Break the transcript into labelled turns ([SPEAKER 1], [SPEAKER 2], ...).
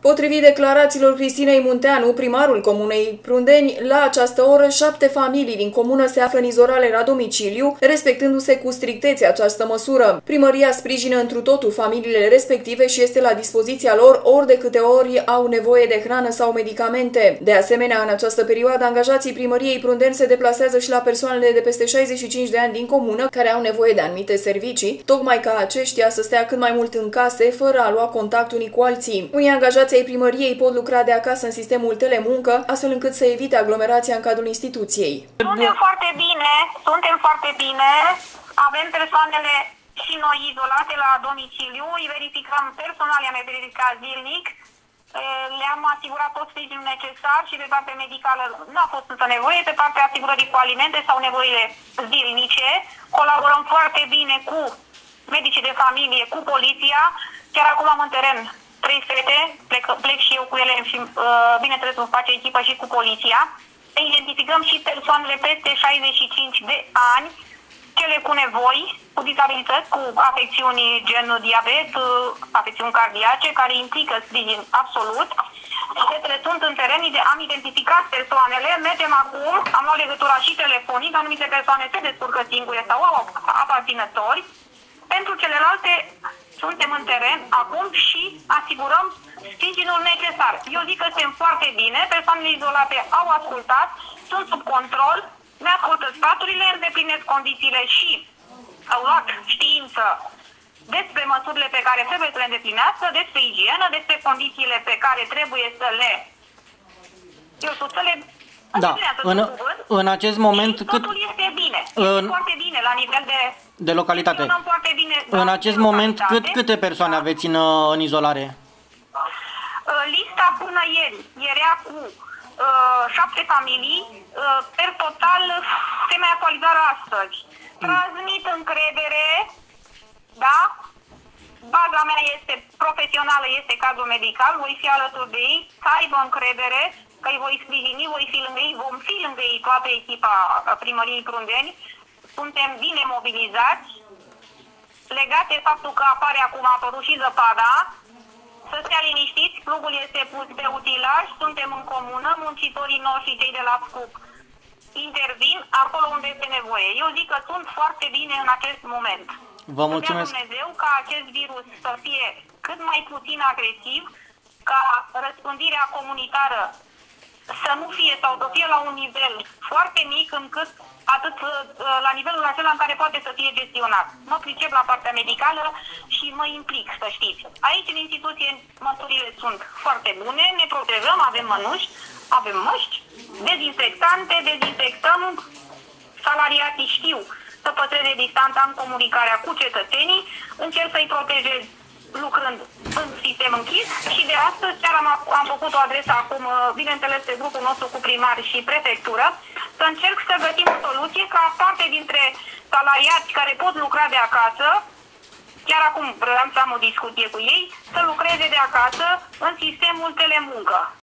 [SPEAKER 1] Potrivit declarațiilor Cristinei Munteanu, primarul comunei Prundeni, la această oră 7 familii din comună se află în izolare la domiciliu, respectându-se cu strictețe această măsură. Primăria sprijină întru totul familiile respective și este la dispoziția lor ori de câte ori au nevoie de hrană sau medicamente. De asemenea, în această perioadă, angajații primăriei Prundeni se deplasează și la persoanele de peste 65 de ani din comună care au nevoie de anumite servicii, tocmai ca aceștia să stea cât mai mult în case, fără a lua contact unii cu alții. Unii angajați ai primăriei pot lucra de acasă în sistemul telemuncă, astfel încât să evite aglomerația în cadrul instituției.
[SPEAKER 2] Suntem foarte bine, avem persoanele și noi izolate la domiciliu, îi verificăm personal, i-am verificat zilnic, le-am asigurat tot sprijinul necesar și pe partea medicală nu a fost însă nevoie, pe partea asigurării cu alimente sau nevoile zilnice. Colaborăm foarte bine cu medicii de familie, cu poliția, chiar acum am în teren 3 fete, plec și eu cu ele și bineînțeles vom face echipă și cu poliția. Identificăm și persoanele peste 65 de ani, cele cu nevoi, cu dizabilități, cu afecțiuni gen diabet, afecțiuni cardiace, care implică sprijin absolut. Fetele sunt în teren, am identificat persoanele, mergem acum, am luat legătura și telefonic, anumite persoane se descurcă singure sau au aparținători. Pentru celelalte suntem în teren acum și asigurăm sprijinul necesar. Eu zic că suntem foarte bine, persoanele izolate au ascultat, sunt sub control, ne ascultă sfaturile, îndeplinesc condițiile și au luat știință despre măsurile pe care trebuie să le îndeplinească, despre igienă, despre condițiile pe care trebuie să le
[SPEAKER 3] Da, în acest moment
[SPEAKER 2] totul este bine. Este foarte bine la nivel
[SPEAKER 3] de localitate.
[SPEAKER 2] Foarte bine
[SPEAKER 3] în acest moment câte persoane aveți în izolare?
[SPEAKER 2] Lista până ieri era cu 7 familii, per total se mai actualizează astăzi. Transmit încredere, da? Baza mea este profesională, este cadrul medical, voi fi alături de ei, să aibă încredere că îi voi sprijini, voi fi lângă ei, vom fi lângă ei toată echipa primăriei Prundeni. Suntem bine mobilizați, legat de faptul că apare acum apărut și zăpada, să stea liniștiți, plugul este pus pe utilaj, suntem în comună, muncitorii noștri, cei de la SCUP, intervin acolo unde este nevoie. Eu zic că sunt foarte bine în acest moment.
[SPEAKER 3] Vă mulțumesc.
[SPEAKER 2] Dumnezeu ca acest virus să fie cât mai puțin agresiv, ca răspândirea comunitară să nu fie sau să fie la un nivel foarte mic încât atât la nivelul acela în care poate să fie gestionat. Mă pricep la partea medicală și mă implic, să știți. Aici, în instituție, măsurile sunt foarte bune, ne protejăm, avem mănuși, avem măști, dezinfectante, dezinfectăm, salariații știu să păstreze distanța în comunicarea cu cetățenii, încerc să-i protejez lucrând în sistem închis și de astăzi chiar am făcut o adresă acum, bineînțeles, pe grupul nostru cu primari și prefectură, să încerc să găsim o soluție ca parte dintre salariați care pot lucra de acasă, chiar acum vreau să am o discuție cu ei, să lucreze de acasă în sistemul telemuncă.